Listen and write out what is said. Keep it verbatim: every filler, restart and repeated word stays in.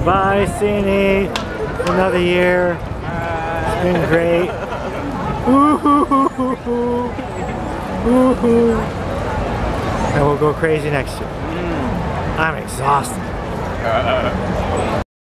Bye, C N E. Another year. It's been great. Woohoo! Woohoo! And we'll go crazy next year. I'm exhausted.